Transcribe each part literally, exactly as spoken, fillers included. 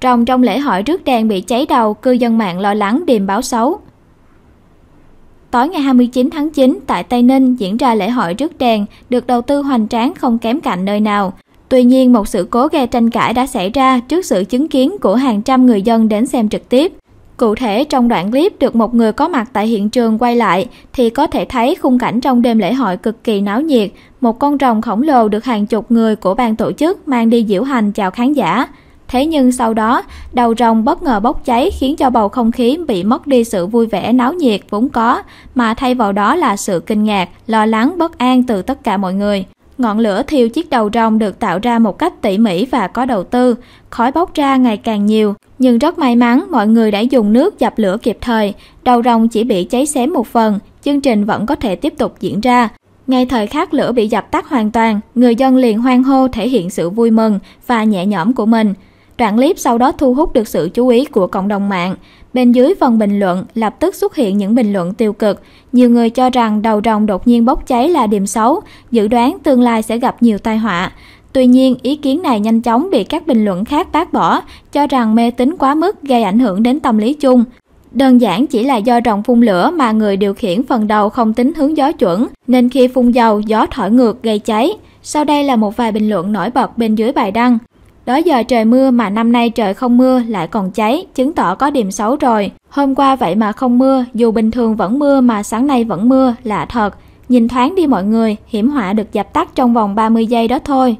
rồng trong lễ hội rước đèn bị cháy đầu, cư dân mạng lo lắng điềm báo xấu. Tối ngày hai mươi chín tháng chín, tại Tây Ninh diễn ra lễ hội rước đèn, được đầu tư hoành tráng không kém cạnh nơi nào. Tuy nhiên, một sự cố gây tranh cãi đã xảy ra trước sự chứng kiến của hàng trăm người dân đến xem trực tiếp. Cụ thể, trong đoạn clip được một người có mặt tại hiện trường quay lại, thì có thể thấy khung cảnh trong đêm lễ hội cực kỳ náo nhiệt. Một con rồng khổng lồ được hàng chục người của ban tổ chức mang đi diễu hành chào khán giả. Thế nhưng sau đó, đầu rồng bất ngờ bốc cháy khiến cho bầu không khí bị mất đi sự vui vẻ náo nhiệt vốn có, mà thay vào đó là sự kinh ngạc, lo lắng, bất an từ tất cả mọi người. Ngọn lửa thiêu chiếc đầu rồng được tạo ra một cách tỉ mỉ và có đầu tư, khói bốc ra ngày càng nhiều. Nhưng rất may mắn mọi người đã dùng nước dập lửa kịp thời, đầu rồng chỉ bị cháy xém một phần, chương trình vẫn có thể tiếp tục diễn ra. Ngay thời khắc lửa bị dập tắt hoàn toàn, người dân liền hoan hô thể hiện sự vui mừng và nhẹ nhõm của mình. Đoạn clip sau đó thu hút được sự chú ý của cộng đồng mạng. Bên dưới phần bình luận lập tức xuất hiện những bình luận tiêu cực. Nhiều người cho rằng đầu rồng đột nhiên bốc cháy là điểm xấu, dự đoán tương lai sẽ gặp nhiều tai họa. Tuy nhiên, ý kiến này nhanh chóng bị các bình luận khác bác bỏ, cho rằng mê tín quá mức gây ảnh hưởng đến tâm lý chung. Đơn giản chỉ là do rồng phun lửa mà người điều khiển phần đầu không tính hướng gió chuẩn, nên khi phun dầu, gió thổi ngược gây cháy. Sau đây là một vài bình luận nổi bật bên dưới bài đăng. Đó giờ trời mưa mà năm nay trời không mưa lại còn cháy, chứng tỏ có điểm xấu rồi. Hôm qua vậy mà không mưa, dù bình thường vẫn mưa mà sáng nay vẫn mưa, lạ thật. Nhìn thoáng đi mọi người, hiểm họa được dập tắt trong vòng ba mươi giây đó thôi.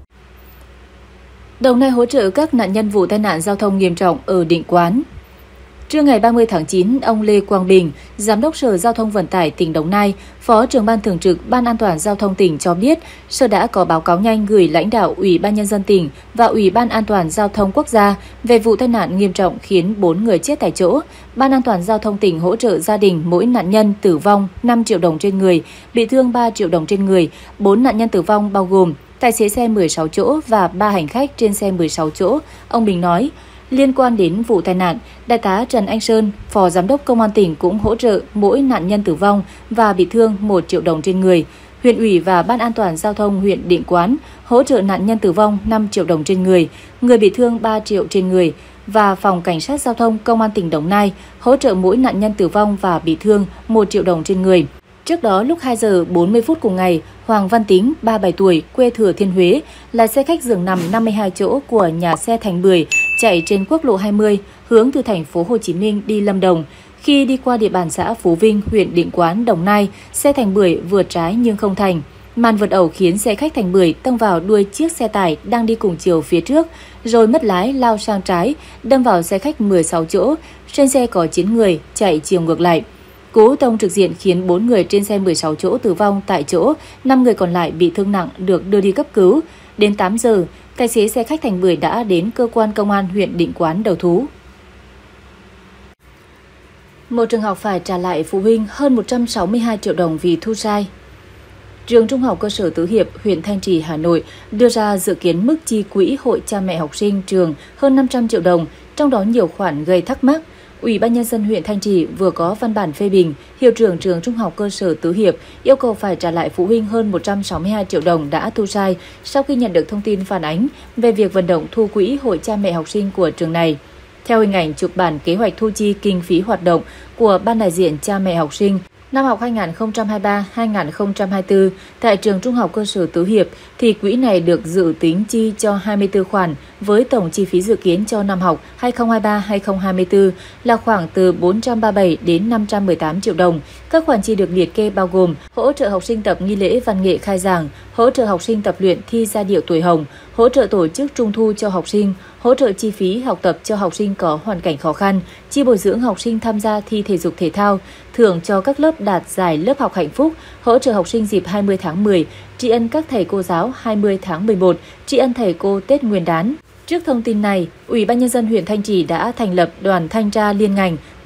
Đồng Nai hỗ trợ các nạn nhân vụ tai nạn giao thông nghiêm trọng ở Định Quán. Trưa ngày ba mươi tháng chín, ông Lê Quang Bình, Giám đốc Sở Giao thông Vận tải tỉnh Đồng Nai, Phó trưởng Ban Thường trực Ban An toàn Giao thông tỉnh cho biết, Sở đã có báo cáo nhanh gửi lãnh đạo Ủy ban Nhân dân tỉnh và Ủy ban An toàn Giao thông Quốc gia về vụ tai nạn nghiêm trọng khiến bốn người chết tại chỗ. Ban An toàn Giao thông tỉnh hỗ trợ gia đình mỗi nạn nhân tử vong năm triệu đồng trên người, bị thương ba triệu đồng trên người. bốn nạn nhân tử vong bao gồm tài xế xe mười sáu chỗ và ba hành khách trên xe mười sáu chỗ. Ông Bình nói, liên quan đến vụ tai nạn, Đại tá Trần Anh Sơn, Phó Giám đốc Công an tỉnh cũng hỗ trợ mỗi nạn nhân tử vong và bị thương một triệu đồng trên người. Huyện ủy và Ban An toàn Giao thông huyện Định Quán hỗ trợ nạn nhân tử vong năm triệu đồng trên người, người bị thương ba triệu trên người. Và Phòng Cảnh sát Giao thông Công an tỉnh Đồng Nai hỗ trợ mỗi nạn nhân tử vong và bị thương một triệu đồng trên người. Trước đó, lúc hai giờ bốn mươi phút cùng ngày, Hoàng Văn Tính, ba mươi bảy tuổi, quê Thừa Thiên Huế, là xe khách giường nằm năm mươi hai chỗ của nhà xe Thành Bưởi, chạy trên quốc lộ hai mươi, hướng từ thành phố Hồ Chí Minh đi Lâm Đồng. Khi đi qua địa bàn xã Phú Vinh, huyện Định Quán, Đồng Nai, xe Thành Bưởi vượt trái nhưng không thành. Màn vượt ẩu khiến xe khách Thành Bưởi tông vào đuôi chiếc xe tải đang đi cùng chiều phía trước, rồi mất lái lao sang trái, đâm vào xe khách mười sáu chỗ. Trên xe có chín người, chạy chiều ngược lại. Cú tông trực diện khiến bốn người trên xe mười sáu chỗ tử vong tại chỗ, năm người còn lại bị thương nặng được đưa đi cấp cứu. Đến tám giờ, tài xế xe khách Thành Bưởi đã đến cơ quan công an huyện Định Quán đầu thú. Một trường học phải trả lại phụ huynh hơn một trăm sáu mươi hai triệu đồng vì thu sai. Trường Trung học cơ sở Tứ Hiệp, huyện Thanh Trì, Hà Nội đưa ra dự kiến mức chi quỹ hội cha mẹ học sinh trường hơn năm trăm triệu đồng, trong đó nhiều khoản gây thắc mắc. Ủy ban Nhân dân huyện Thanh Trì vừa có văn bản phê bình, hiệu trưởng trường Trung học cơ sở Tứ Hiệp yêu cầu phải trả lại phụ huynh hơn một trăm sáu mươi hai triệu đồng đã thu sai sau khi nhận được thông tin phản ánh về việc vận động thu quỹ hội cha mẹ học sinh của trường này. Theo hình ảnh chụp bản kế hoạch thu chi kinh phí hoạt động của Ban đại diện cha mẹ học sinh năm học hai nghìn không trăm hai mươi ba hai nghìn không trăm hai mươi tư tại trường Trung học cơ sở Tứ Hiệp, thì quỹ này được dự tính chi cho hai mươi tư khoản với tổng chi phí dự kiến cho năm học hai nghìn không trăm hai mươi ba hai nghìn không trăm hai mươi tư là khoảng từ bốn trăm ba mươi bảy đến năm trăm mười tám triệu đồng. Các khoản chi được liệt kê bao gồm hỗ trợ học sinh tập nghi lễ văn nghệ khai giảng, hỗ trợ học sinh tập luyện thi giai điệu tuổi hồng, hỗ trợ tổ chức trung thu cho học sinh, hỗ trợ chi phí học tập cho học sinh có hoàn cảnh khó khăn, chi bồi dưỡng học sinh tham gia thi thể dục thể thao, thưởng cho các lớp đạt giải lớp học hạnh phúc, hỗ trợ học sinh dịp hai mươi tháng mười, tri ân các thầy cô giáo hai mươi tháng mười một, tri ân thầy cô Tết Nguyên đán. Trước thông tin này, Ủy ban Nhân dân huyện Thanh Trì đã thành lập đoàn thanh tra liên ngành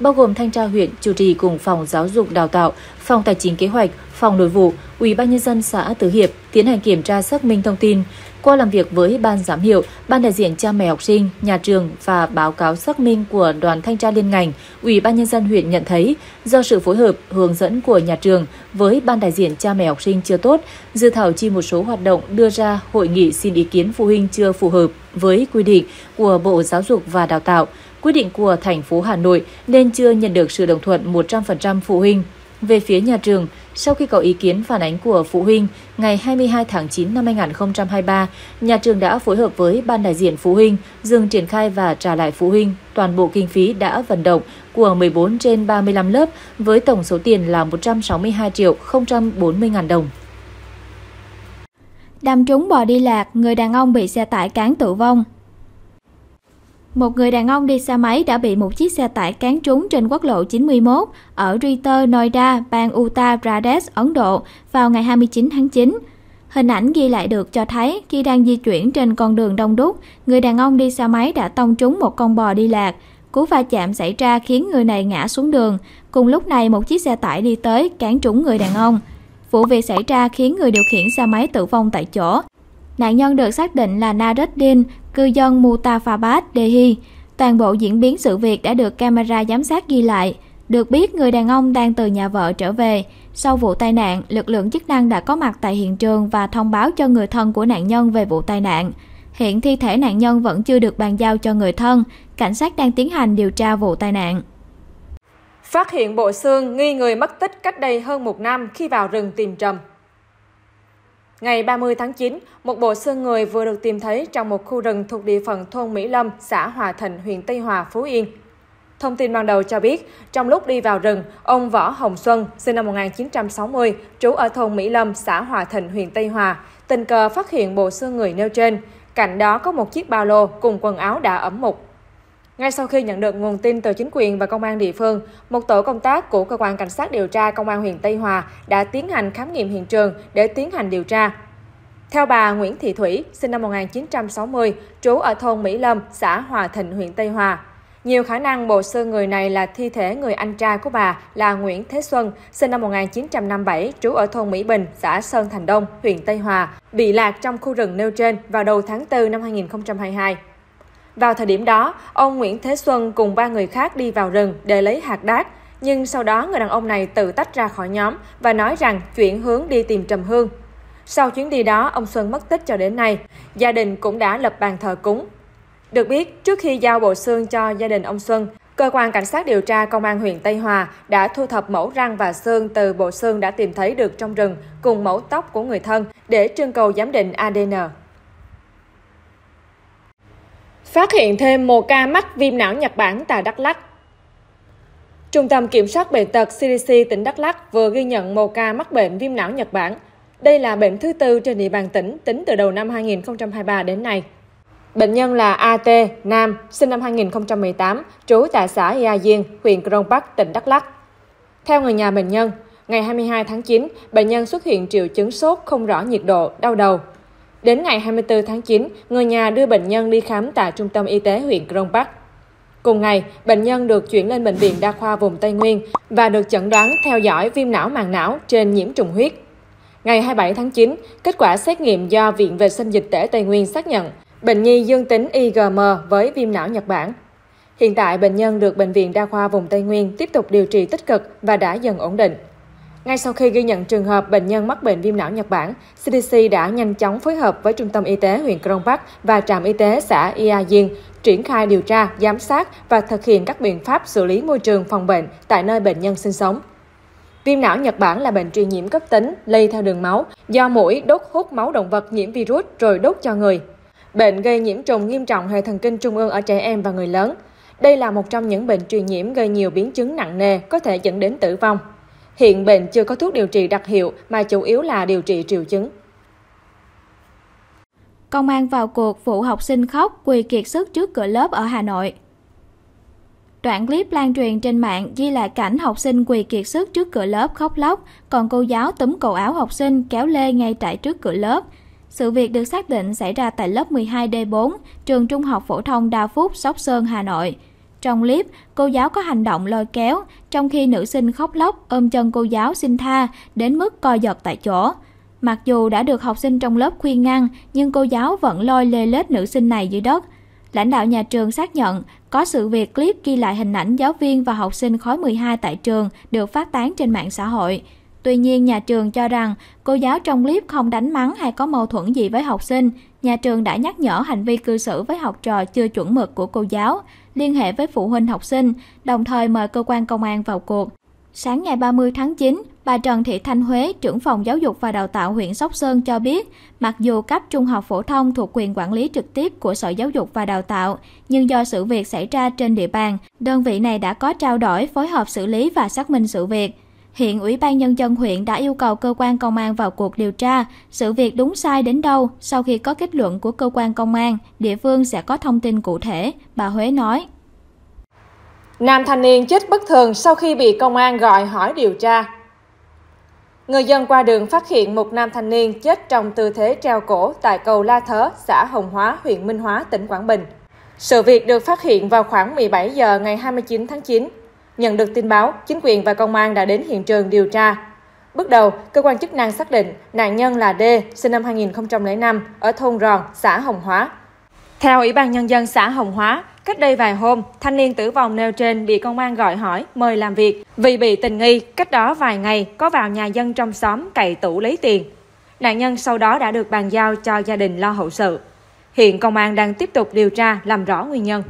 bao gồm thanh tra huyện chủ trì cùng phòng giáo dục đào tạo, phòng tài chính kế hoạch, phòng nội vụ, Ủy ban nhân dân xã Tứ Hiệp tiến hành kiểm tra xác minh thông tin. Qua làm việc với ban giám hiệu, ban đại diện cha mẹ học sinh, nhà trường và báo cáo xác minh của đoàn thanh tra liên ngành, Ủy ban nhân dân huyện nhận thấy do sự phối hợp, hướng dẫn của nhà trường với ban đại diện cha mẹ học sinh chưa tốt, dự thảo chi một số hoạt động đưa ra hội nghị xin ý kiến phụ huynh chưa phù hợp với quy định của Bộ Giáo dục và Đào tạo, quyết định của thành phố Hà Nội nên chưa nhận được sự đồng thuận một trăm phần trăm phụ huynh. Về phía nhà trường, sau khi có ý kiến phản ánh của phụ huynh, ngày hai mươi hai tháng chín năm hai nghìn không trăm hai mươi ba, nhà trường đã phối hợp với ban đại diện phụ huynh dừng triển khai và trả lại phụ huynh toàn bộ kinh phí đã vận động của mười bốn trên ba mươi lăm lớp với tổng số tiền là một trăm sáu mươi hai triệu không trăm bốn mươi nghìn đồng. Đâm trúng bò đi lạc, người đàn ông bị xe tải cán tử vong. Một người đàn ông đi xe máy đã bị một chiếc xe tải cán trúng trên quốc lộ chín mươi mốt ở Greater Noida, bang Uttar Pradesh, Ấn Độ vào ngày hai mươi chín tháng chín. Hình ảnh ghi lại được cho thấy khi đang di chuyển trên con đường đông đúc, người đàn ông đi xe máy đã tông trúng một con bò đi lạc. Cú va chạm xảy ra khiến người này ngã xuống đường. Cùng lúc này, một chiếc xe tải đi tới cán trúng người đàn ông. Vụ việc xảy ra khiến người điều khiển xe máy tử vong tại chỗ. Nạn nhân được xác định là Naruddin, cư dân Muzaffarabad, Delhi. Toàn bộ diễn biến sự việc đã được camera giám sát ghi lại. Được biết, người đàn ông đang từ nhà vợ trở về. Sau vụ tai nạn, lực lượng chức năng đã có mặt tại hiện trường và thông báo cho người thân của nạn nhân về vụ tai nạn. Hiện thi thể nạn nhân vẫn chưa được bàn giao cho người thân. Cảnh sát đang tiến hành điều tra vụ tai nạn. Phát hiện bộ xương nghi người mất tích cách đây hơn một năm khi vào rừng tìm trầm. Ngày ba mươi tháng chín, một bộ xương người vừa được tìm thấy trong một khu rừng thuộc địa phận thôn Mỹ Lâm, xã Hòa Thịnh, huyện Tây Hòa, Phú Yên. Thông tin ban đầu cho biết, trong lúc đi vào rừng, ông Võ Hồng Xuân, sinh năm một nghìn chín trăm sáu mươi, trú ở thôn Mỹ Lâm, xã Hòa Thịnh, huyện Tây Hòa, tình cờ phát hiện bộ xương người nêu trên. Cạnh đó có một chiếc ba lô cùng quần áo đã ẩm mục. Ngay sau khi nhận được nguồn tin từ chính quyền và công an địa phương, một tổ công tác của Cơ quan Cảnh sát điều tra Công an huyện Tây Hòa đã tiến hành khám nghiệm hiện trường để tiến hành điều tra. Theo bà Nguyễn Thị Thủy, sinh năm một nghìn chín trăm sáu mươi, trú ở thôn Mỹ Lâm, xã Hòa Thịnh, huyện Tây Hòa, nhiều khả năng bộ xương người này là thi thể người anh trai của bà là Nguyễn Thế Xuân, sinh năm một nghìn chín trăm năm mươi bảy, trú ở thôn Mỹ Bình, xã Sơn Thành Đông, huyện Tây Hòa, bị lạc trong khu rừng nêu trên vào đầu tháng tư năm hai nghìn không trăm hai mươi hai. Vào thời điểm đó, ông Nguyễn Thế Xuân cùng ba người khác đi vào rừng để lấy hạt đác, nhưng sau đó người đàn ông này tự tách ra khỏi nhóm và nói rằng chuyển hướng đi tìm trầm hương. Sau chuyến đi đó, ông Xuân mất tích cho đến nay. Gia đình cũng đã lập bàn thờ cúng. Được biết, trước khi giao bộ xương cho gia đình ông Xuân, Cơ quan Cảnh sát điều tra Công an huyện Tây Hòa đã thu thập mẫu răng và xương từ bộ xương đã tìm thấy được trong rừng cùng mẫu tóc của người thân để trưng cầu giám định a đê en. Phát hiện thêm một ca mắc viêm não Nhật Bản tại Đắk Lắk. Trung tâm Kiểm soát Bệnh tật xê đê xê tỉnh Đắk Lắk vừa ghi nhận một ca mắc bệnh viêm não Nhật Bản. Đây là bệnh thứ tư trên địa bàn tỉnh tính từ đầu năm hai nghìn không trăm hai mươi ba đến nay. Bệnh nhân là a tê, nam, sinh năm hai nghìn không trăm mười tám, trú tại xã Ia Diên, huyện Crong Park, tỉnh Đắk Lắk. Theo người nhà bệnh nhân, ngày hai mươi hai tháng chín, bệnh nhân xuất hiện triệu chứng sốt không rõ nhiệt độ, đau đầu. Đến ngày hai mươi tư tháng chín, người nhà đưa bệnh nhân đi khám tại Trung tâm Y tế huyện Crong Park. Cùng ngày, bệnh nhân được chuyển lên Bệnh viện Đa khoa vùng Tây Nguyên và được chẩn đoán theo dõi viêm não màng não trên nhiễm trùng huyết. Ngày hai mươi bảy tháng chín, kết quả xét nghiệm do Viện Vệ sinh Dịch tễ Tây Nguyên xác nhận bệnh nhi dương tính i giê em với viêm não Nhật Bản. Hiện tại, bệnh nhân được Bệnh viện Đa khoa vùng Tây Nguyên tiếp tục điều trị tích cực và đã dần ổn định. Ngay sau khi ghi nhận trường hợp bệnh nhân mắc bệnh viêm não Nhật Bản, xê đê xê đã nhanh chóng phối hợp với Trung tâm Y tế huyện Crong Park và trạm y tế xã Ia Diên triển khai điều tra, giám sát và thực hiện các biện pháp xử lý môi trường phòng bệnh tại nơi bệnh nhân sinh sống. Viêm não Nhật Bản là bệnh truyền nhiễm cấp tính, lây theo đường máu, do muỗi đốt hút máu động vật nhiễm virus rồi đốt cho người. Bệnh gây nhiễm trùng nghiêm trọng hệ thần kinh trung ương ở trẻ em và người lớn. Đây là một trong những bệnh truyền nhiễm gây nhiều biến chứng nặng nề, có thể dẫn đến tử vong. Hiện bệnh chưa có thuốc điều trị đặc hiệu mà chủ yếu là điều trị triệu chứng. Công an vào cuộc vụ học sinh khóc quỳ kiệt sức trước cửa lớp ở Hà Nội. Đoạn clip lan truyền trên mạng ghi lại cảnh học sinh quỳ kiệt sức trước cửa lớp khóc lóc, còn cô giáo túm cổ áo học sinh kéo lê ngay tại trước cửa lớp. Sự việc được xác định xảy ra tại lớp mười hai D bốn, trường Trung học phổ thông Đa Phúc, Sóc Sơn, Hà Nội. Trong clip, cô giáo có hành động lôi kéo, trong khi nữ sinh khóc lóc ôm chân cô giáo xin tha đến mức co giật tại chỗ. Mặc dù đã được học sinh trong lớp khuyên ngăn, nhưng cô giáo vẫn lôi lê lết nữ sinh này dưới đất. Lãnh đạo nhà trường xác nhận có sự việc clip ghi lại hình ảnh giáo viên và học sinh khối mười hai tại trường được phát tán trên mạng xã hội. Tuy nhiên, nhà trường cho rằng cô giáo trong clip không đánh mắng hay có mâu thuẫn gì với học sinh. Nhà trường đã nhắc nhở hành vi cư xử với học trò chưa chuẩn mực của cô giáo, liên hệ với phụ huynh học sinh, đồng thời mời cơ quan công an vào cuộc. Sáng ngày ba mươi tháng chín, bà Trần Thị Thanh Huế, trưởng phòng giáo dục và đào tạo huyện Sóc Sơn cho biết, mặc dù cấp trung học phổ thông thuộc quyền quản lý trực tiếp của Sở Giáo dục và Đào tạo, nhưng do sự việc xảy ra trên địa bàn, đơn vị này đã có trao đổi, phối hợp xử lý và xác minh sự việc. Hiện Ủy ban Nhân dân huyện đã yêu cầu cơ quan công an vào cuộc điều tra, sự việc đúng sai đến đâu, sau khi có kết luận của cơ quan công an, địa phương sẽ có thông tin cụ thể, bà Huế nói. Nam thanh niên chết bất thường sau khi bị công an gọi hỏi điều tra. Người dân qua đường phát hiện một nam thanh niên chết trong tư thế treo cổ tại cầu La Thớ, xã Hồng Hóa, huyện Minh Hóa, tỉnh Quảng Bình. Sự việc được phát hiện vào khoảng mười bảy giờ ngày hai mươi chín tháng chín. Nhận được tin báo, chính quyền và công an đã đến hiện trường điều tra. Bước đầu, cơ quan chức năng xác định nạn nhân là D, sinh năm hai nghìn không trăm lẻ năm, ở thôn Ròn, xã Hồng Hóa. Theo Ủy ban Nhân dân xã Hồng Hóa, cách đây vài hôm, thanh niên tử vong nêu trên bị công an gọi hỏi, mời làm việc. Vì bị tình nghi, cách đó vài ngày có vào nhà dân trong xóm cậy tủ lấy tiền. Nạn nhân sau đó đã được bàn giao cho gia đình lo hậu sự. Hiện công an đang tiếp tục điều tra, làm rõ nguyên nhân.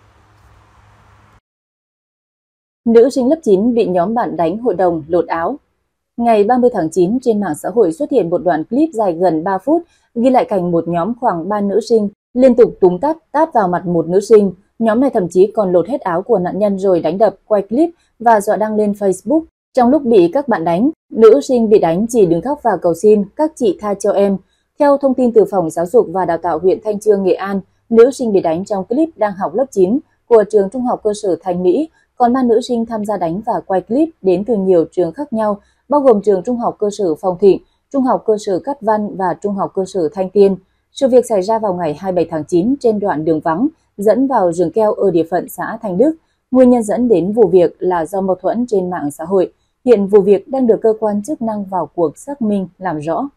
Nữ sinh lớp chín bị nhóm bạn đánh hội đồng lột áo. Ngày ba mươi tháng chín, trên mạng xã hội xuất hiện một đoạn clip dài gần ba phút ghi lại cảnh một nhóm khoảng ba nữ sinh liên tục túm tát tát vào mặt một nữ sinh. Nhóm này thậm chí còn lột hết áo của nạn nhân rồi đánh đập, quay clip và dọa đăng lên Facebook. Trong lúc bị các bạn đánh, nữ sinh bị đánh chỉ đứng khóc và cầu xin các chị tha cho em. Theo thông tin từ Phòng Giáo dục và Đào tạo huyện Thanh Chương, Nghệ An, nữ sinh bị đánh trong clip đang học lớp chín của trường Trung học cơ sở Thanh Mỹ. Còn ba nữ sinh tham gia đánh và quay clip đến từ nhiều trường khác nhau, bao gồm trường Trung học cơ sở Phong Thịnh, Trung học cơ sở Cát Văn và Trung học cơ sở Thanh Tiên. Sự việc xảy ra vào ngày hai mươi bảy tháng chín trên đoạn đường vắng dẫn vào rừng keo ở địa phận xã Thanh Đức. Nguyên nhân dẫn đến vụ việc là do mâu thuẫn trên mạng xã hội. Hiện vụ việc đang được cơ quan chức năng vào cuộc xác minh làm rõ.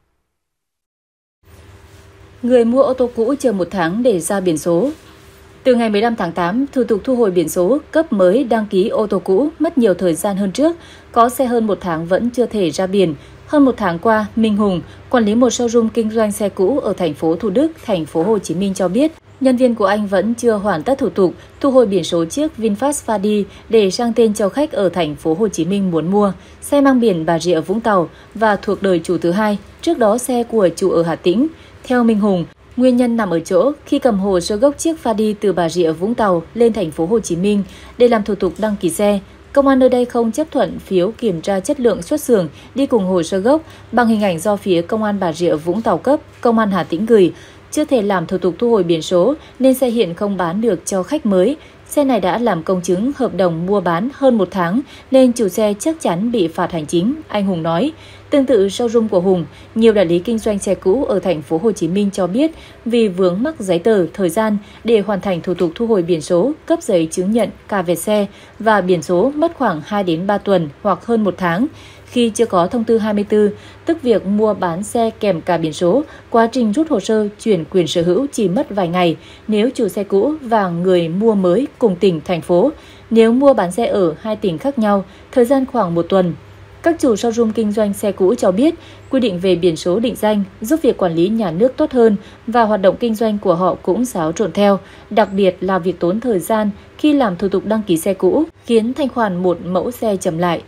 Người mua ô tô cũ chờ một tháng để ra biển số. Từ ngày mười lăm tháng tám, thủ tục thu hồi biển số, cấp mới đăng ký ô tô cũ mất nhiều thời gian hơn trước. Có xe hơn một tháng vẫn chưa thể ra biển. Hơn một tháng qua, Minh Hùng, quản lý một showroom kinh doanh xe cũ ở thành phố Thủ Đức, thành phố Hồ Chí Minh cho biết, nhân viên của anh vẫn chưa hoàn tất thủ tục thu hồi biển số chiếc VinFast Fadi để sang tên cho khách ở thành phố Hồ Chí Minh muốn mua. Xe mang biển Bà Rịa Vũng Tàu và thuộc đời chủ thứ hai, trước đó xe của chủ ở Hà Tĩnh. Theo Minh Hùng, nguyên nhân nằm ở chỗ khi cầm hồ sơ gốc chiếc Fadi từ Bà Rịa Vũng Tàu lên thành phố Hồ Chí Minh để làm thủ tục đăng ký xe. Công an nơi đây không chấp thuận phiếu kiểm tra chất lượng xuất xưởng đi cùng hồ sơ gốc bằng hình ảnh do phía Công an Bà Rịa Vũng Tàu cấp, Công an Hà Tĩnh gửi. Chưa thể làm thủ tục thu hồi biển số nên xe hiện không bán được cho khách mới. Xe này đã làm công chứng hợp đồng mua bán hơn một tháng nên chủ xe chắc chắn bị phạt hành chính, anh Hùng nói. Tương tự showroom của Hùng, nhiều đại lý kinh doanh xe cũ ở thành phố Hồ Chí Minh cho biết vì vướng mắc giấy tờ, thời gian để hoàn thành thủ tục thu hồi biển số, cấp giấy chứng nhận cà vẹt xe và biển số mất khoảng hai đến ba tuần hoặc hơn một tháng. Khi chưa có thông tư hai mươi tư, tức việc mua bán xe kèm cả biển số, quá trình rút hồ sơ chuyển quyền sở hữu chỉ mất vài ngày nếu chủ xe cũ và người mua mới cùng tỉnh, thành phố. Nếu mua bán xe ở hai tỉnh khác nhau, thời gian khoảng một tuần. Các chủ showroom kinh doanh xe cũ cho biết, quy định về biển số định danh giúp việc quản lý nhà nước tốt hơn và hoạt động kinh doanh của họ cũng xáo trộn theo, đặc biệt là việc tốn thời gian khi làm thủ tục đăng ký xe cũ, khiến thanh khoản một mẫu xe chậm lại.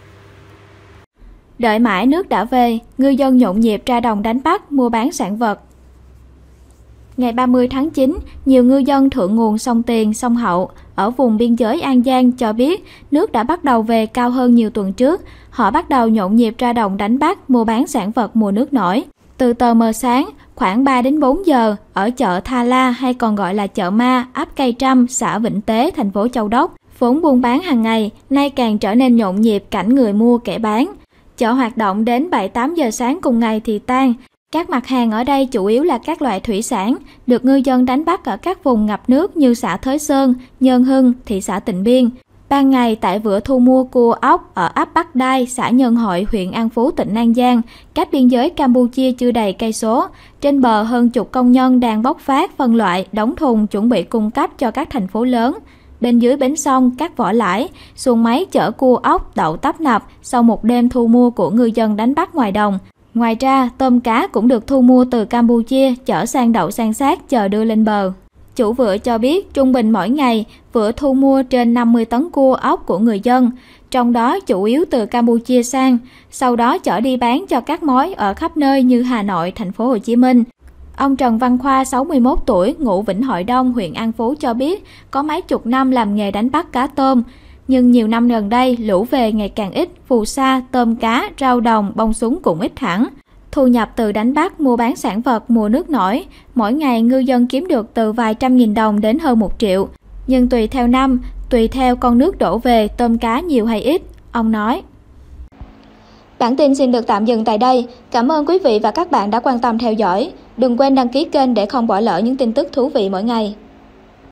Đợi mãi nước đã về, ngư dân nhộn nhịp ra đồng đánh bắt, mua bán sản vật. Ngày ba mươi tháng chín, nhiều ngư dân thượng nguồn sông Tiền, sông Hậu ở vùng biên giới An Giang cho biết nước đã bắt đầu về cao hơn nhiều tuần trước. Họ bắt đầu nhộn nhịp ra đồng đánh bắt, mua bán sản vật mùa nước nổi. Từ tờ mờ sáng, khoảng ba đến bốn giờ, ở chợ Tha La hay còn gọi là chợ Ma, ấp Cây Trăm, xã Vĩnh Tế, thành phố Châu Đốc, vốn buôn bán hàng ngày, nay càng trở nên nhộn nhịp cảnh người mua kẻ bán. Chợ hoạt động đến bảy tám giờ sáng cùng ngày thì tan. Các mặt hàng ở đây chủ yếu là các loại thủy sản, được ngư dân đánh bắt ở các vùng ngập nước như xã Thới Sơn, Nhơn Hưng, thị xã Tịnh Biên. Ban ngày tại vựa thu mua cua ốc ở ấp Bắc Đai, xã Nhân Hội, huyện An Phú, tỉnh An Giang, cách biên giới Campuchia chưa đầy cây số. Trên bờ hơn chục công nhân đang bốc phát, phân loại, đóng thùng chuẩn bị cung cấp cho các thành phố lớn. Bên dưới bến sông, các vỏ lãi, xuồng máy chở cua ốc đậu tấp nập sau một đêm thu mua của ngư dân đánh bắt ngoài đồng. Ngoài ra, tôm cá cũng được thu mua từ Campuchia chở sang đậu san sát chờ đưa lên bờ. Chủ vựa cho biết trung bình mỗi ngày vựa thu mua trên năm mươi tấn cua ốc của người dân, trong đó chủ yếu từ Campuchia sang, sau đó chở đi bán cho các mối ở khắp nơi như Hà Nội, thành phố Hồ Chí Minh. Ông Trần Văn Khoa, sáu mươi mốt tuổi, ngụ Vĩnh Hội Đông, huyện An Phú cho biết có mấy chục năm làm nghề đánh bắt cá tôm, nhưng nhiều năm gần đây lũ về ngày càng ít, phù sa, tôm cá, rau đồng, bông súng cũng ít hẳn. Thu nhập từ đánh bắt, mua bán sản vật mùa nước nổi, mỗi ngày ngư dân kiếm được từ vài trăm nghìn đồng đến hơn một triệu. Nhưng tùy theo năm, tùy theo con nước đổ về, tôm cá nhiều hay ít, ông nói. Bản tin xin được tạm dừng tại đây. Cảm ơn quý vị và các bạn đã quan tâm theo dõi. Đừng quên đăng ký kênh để không bỏ lỡ những tin tức thú vị mỗi ngày.